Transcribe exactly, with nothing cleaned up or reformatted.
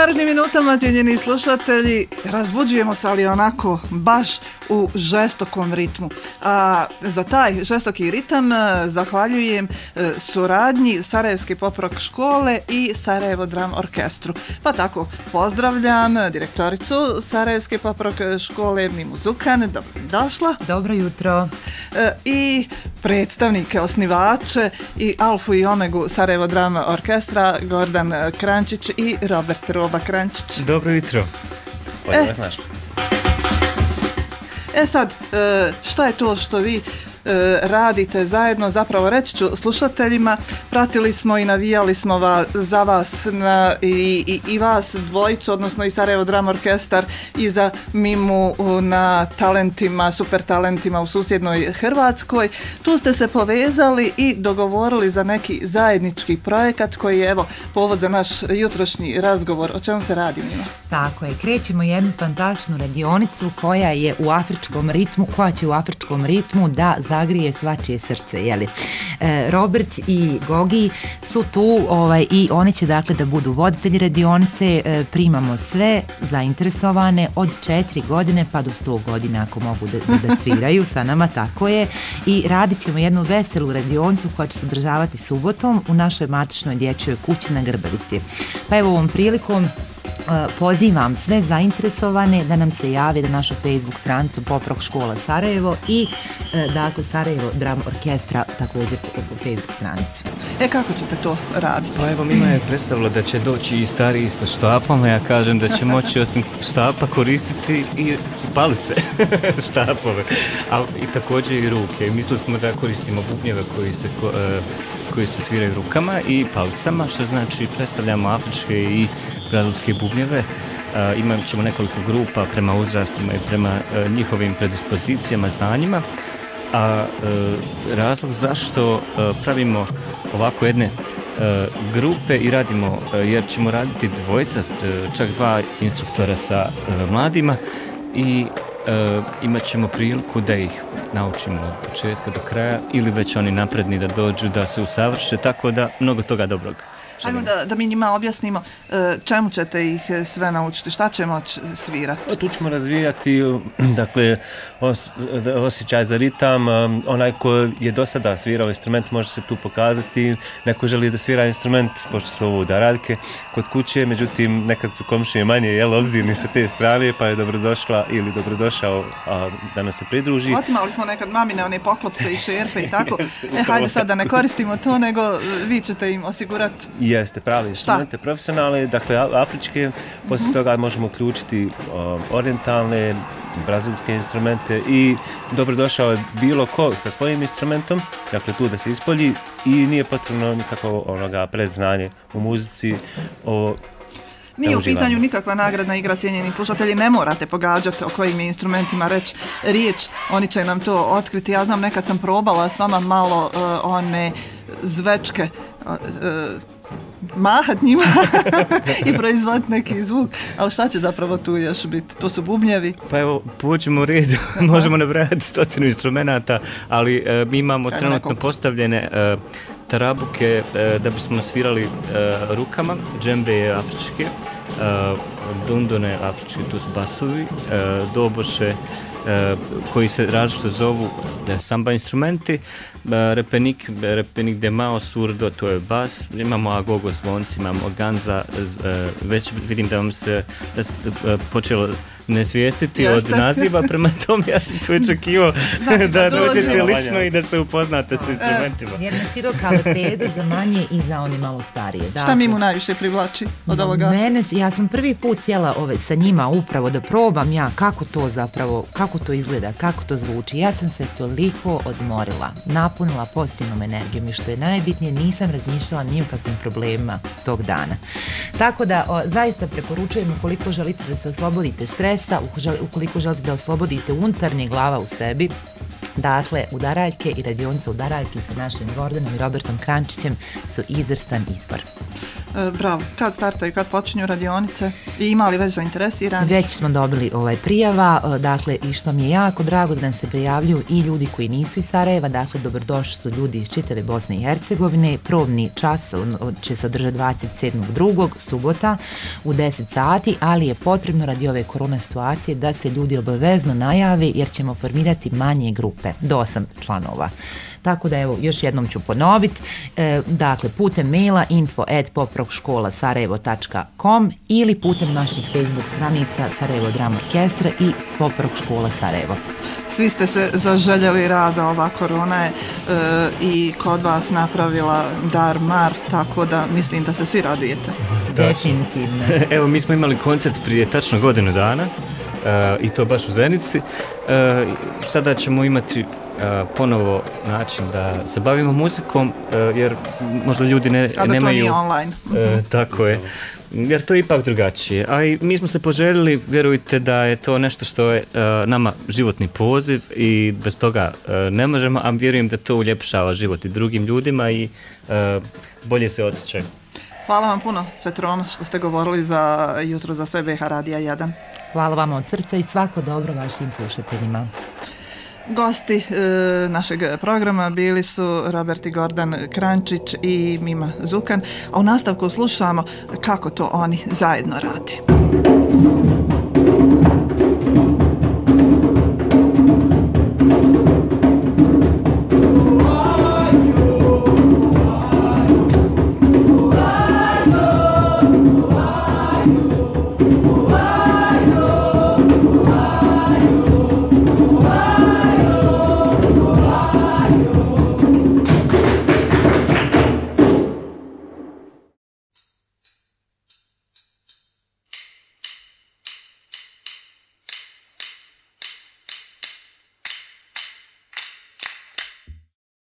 narednim minutama, cijenjeni slušatelji, razbuđujemo se, ali onako baš u žestokom ritmu. A za taj žestoki ritam zahvaljujem suradnji Sarajevske pop-rock škole i Sarajevo Dram orkestru. Pa tako pozdravljam direktoricu Sarajevske pop-rock škole Mimu Zukan. Dobro došla. Dobro jutro. I predstavnike, osnivače i alfu i omegu Sarajevo Dram orkestra Gordan Krančić i Robert Roba Krančić. Dobro jutro. E, e sad, šta je to što vi radite zajedno? Zapravo reći ću slušateljima, pratili smo i navijali smo va, za vas na, i, i, i vas dvojicu, odnosno i Sarajevo Dram orkestar i za Mimu na talentima, super talentima u susjednoj Hrvatskoj. Tu ste se povezali i dogovorili za neki zajednički projekat koji je, evo, povod za naš jutrošnji razgovor. O čemu se radi, Mima? Tako je, krećemo jednu fantastičnu radionicu koja je u afričkom ritmu, koja će u afričkom ritmu da zagrije svačije srce, jeli? E, Robert i Gogi su tu ovaj, i oni će dakle da budu voditelji radionice. E, primamo sve zainteresovane od četiri godine pa do sto godina ako mogu da, da sviraju sa nama, tako je, i radit ćemo jednu veselu radionicu koja će se održavati subotom u našoj matičnoj dječjoj kući na Grbavici. Pa evo ovom prilikom pozivam sve zainteresovane da nam se jave na našu Facebook stranicu Pop-rock škola Sarajevo i dakle Sarajevo Dram orkestra također po Facebook stranicu. E, kako ćete to raditi? Pa evo, Mima je predstavila da će doći i stariji sa štapama, ja kažem da će moći osim štapa koristiti i palice, štapove, a i također i ruke. Mislili smo da koristimo bubnjeve koji se, koji se sviraju rukama i palicama, što znači predstavljamo afričke i brazilske bubnjeve. Uh, imat ćemo nekoliko grupa prema uzrastima i prema uh, njihovim predispozicijama, znanjima. A uh, razlog zašto uh, pravimo ovako jedne uh, grupe i radimo, uh, jer ćemo raditi dvojica, uh, čak dva instruktora sa uh, mladima i uh, imat ćemo priliku da ih naučimo od početka do kraja ili već oni napredni da dođu da se usavrše, tako da mnogo toga dobrog. Ajmo da, da mi njima objasnimo čemu ćete ih sve naučiti, šta će moći svirati. Tu ćemo razvijati, dakle, os, osjećaj za ritam. Onaj ko je do sada svirao instrument može se tu pokazati. Neko želi da svira instrument, pošto su ovo udaradke kod kuće, međutim nekad su komšije manje jel, obzirni sa te strane, pa je dobrodošla ili dobrodošao a, da nas se pridruži. Otimali smo nekad mamine one poklopce i šerpe i tako. E, hajde sad da ne koristimo to, nego vi ćete im osigurati. Jeste, pravi instrumente, profesionalne, dakle afričke, poslije mm-hmm. toga možemo uključiti um, orijentalne, brazilske instrumente i dobrodošao je bilo ko sa svojim instrumentom, dakle tu da se ispolji i nije potrebno nikako onoga predznanje u muzici. O, Nije u pitanju nikakva nagradna igra, cijenjeni slušatelji, ne morate pogađati o kojim instrumentima reći riječ, oni će nam to otkriti. Ja znam, nekad sam probala s vama malo uh, one zvečke, uh, uh, mahat njima i proizvoditi neki zvuk, ali šta će zapravo tu još biti? To su bubnjevi? Pa evo, pođemo u redu, možemo nabrajati stotinu instrumenta, ali e, mi imamo Kaj trenutno nekog? postavljene e, tarabuke e, da bismo svirali e, rukama, džembe je afričke, e, dundone afričke, tu su basovi, e, doboše, Uh, koji se različito zovu uh, samba instrumenti, uh, repenik, repenik de mao surdo, to je bas, imamo agogo zvonci, imamo ganza, uh, već vidim da vam se uh, počelo ne svijestiti Jeste. od naziva, prema tom ja sam tu očekivao znači, da, da dođete lično i da se upoznate s instrumentima. Jedna široka lepeza za manje i za oni malo starije. Dakle, šta mi mu najviše privlači od ovoga? Mene, ja sam prvi put sjela ove, sa njima upravo da probam ja kako to zapravo, kako to izgleda, kako to zvuči. Ja sam se toliko odmorila, napunila pozitivnom energijom i što je najbitnije, nisam razmišljala ni o kakvim problemima tog dana. Tako da o, zaista preporučujem ukoliko želite da se oslobodite stres, ukoliko želite da oslobodite unutarnje glava u sebi, dakle, udaraljke i radionica udaraljke sa našim Gordanom i Robertom Krančićem su izvrstan izbor. E, bravo. Kad startaju, kad počinju radionice i ima li već zainteresirani? Već smo dobili ovaj prijava, dakle i što mi je jako drago da nam se prijavljuju i ljudi koji nisu iz Sarajeva, dakle dobrodošli su ljudi iz čitave Bosne i Hercegovine. Probni čas će se održati dvadeset sedmog drugog subota u deset sati, ali je potrebno radi ove korona situacije da se ljudi obavezno najave jer ćemo formirati manje grupe, do osam članova. Tako da evo, još jednom ću ponoviti, e, dakle putem maila info at poprokškola sarajevo tačka com ili putem naših Facebook stranica Sarajevo Drama Orkestra i Poprok škola Sarajevo. Svi ste se zaželjeli rada, ova korona je e, i kod vas napravila dar mar, tako da mislim da se svi radujete. Definitivno. Evo, mi smo imali koncert prije tačno godinu dana uh, i to baš u Zenici. Uh, sada ćemo imati Uh, ponovo način da se bavimo muzikom, uh, jer možda ljudi ne, a da nemaju... to nije online. Uh, tako je. Jer to je ipak drugačije. A i mi smo se poželjeli, vjerujte da je to nešto što je uh, nama životni poziv i bez toga uh, ne možemo, a vjerujem da to uljepšava život i drugim ljudima i uh, bolje se osjećaju. Hvala vam puno, Svetrona, što ste govorili za jutro za sve B H Radija jedan. Hvala vam od srca i svako dobro vašim slušateljima. Gosti e, našeg programa bili su Robert i Gordan Krančić i Mima Zukan, a u nastavku slušamo kako to oni zajedno rade.